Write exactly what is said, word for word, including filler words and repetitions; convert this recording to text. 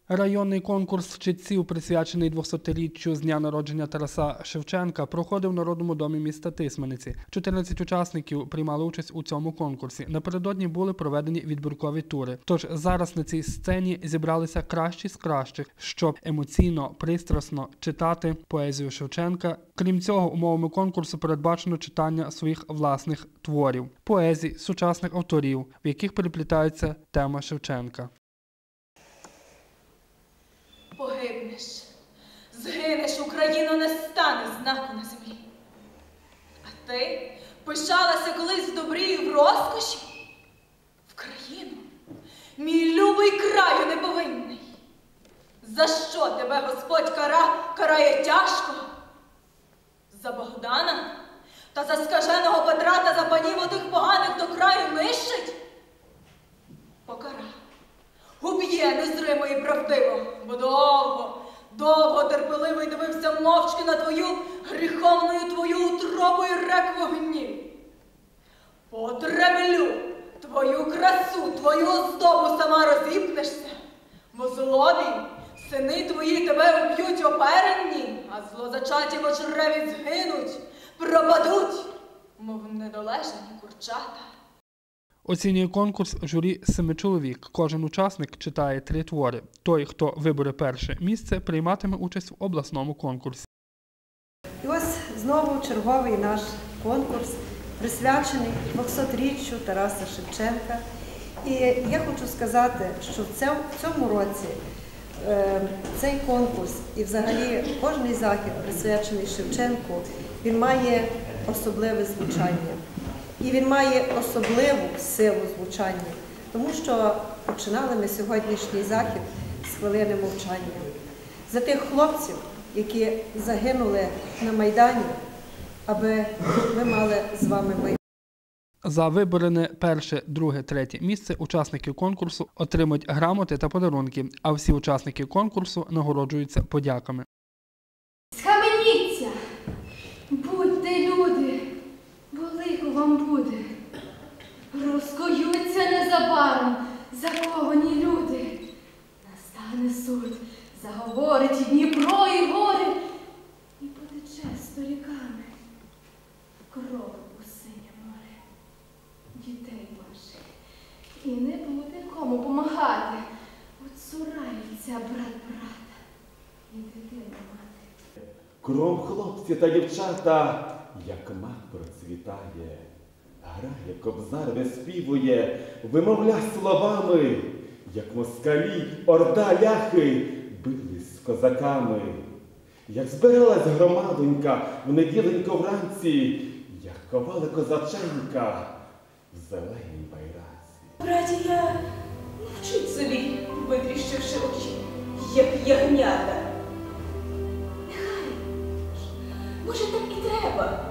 Районний конкурс читців, присвячений двохсотріччю з дня народження Тараса Шевченка, проходив в Народному домі міста Тисмениці. чотирнадцять учасників приймали участь у цьому конкурсі. Напередодні були проведені відбіркові тури. Тож зараз на цій сцені зібралися кращі з кращих, щоб емоційно, пристрасно читати поезію Шевченка. Крім цього, умовами конкурсу передбачено читання своїх власних творів, поезій сучасних авторів, в яких переплітається тема Шевченка. Погибнеш, згинеш, Україно, не стане знаку на землі. А ти пишалася колись в добрі і в розкоші? В країну, мій любий краю неповинний. За що тебе Господь кара, карає тяжко? За Богдана? Та за скаженого Петра та за панів отих поганих до краю нищить? Покара. Уб'є незримо і правдиво, бо довго, довго терпеливий дивився мовчки на твою гріховною твою утробу і рек вогнів. Потреблю твою красу, твою оздобу сама розіпнешся, бо злобі сини твої тебе уб'ють оперенні, а злозачаті в очреві згинуть, пропадуть, мов недолежані курчата. Оцінює конкурс журі семи чоловік. Кожен учасник читає три твори. Той, хто вибере перше місце, прийматиме участь в обласному конкурсі. І ось знову черговий наш конкурс, присвячений двохсотріччю Тараса Шевченка. І я хочу сказати, що в цьому році е, цей конкурс і взагалі кожний захід, присвячений Шевченку, він має особливе звучання. І він має особливу силу звучання, тому що починали ми сьогоднішній захід з хвилини мовчання. За тих хлопців, які загинули на Майдані, аби ми мали з вами майбутнє. За виборене перше, друге, третє місце учасники конкурсу отримують грамоти та подарунки, а всі учасники конкурсу нагороджуються подяками. Схаменіться! Будьте люди! Велико вам буде. Розкоються незабаром заковані люди. Настане суд, заговорить і Дніпро, і гори, і потече сторіками кров у синє море. Дітей ваших і не буде кому помагати. Оцурається брат брата і дитина мати. Кров, хлопці та дівчата, як мак процвітає, грає, кобзар виспівує, вимовля словами, як москалі, орда ляхи бились з козаками. Як збиралась громадонька в неділенько вранці, як ковали козаченька в зеленій байраці. Братія, мовчить собі, витріщивши очі, як ягнята. Нехай, може, так і треба.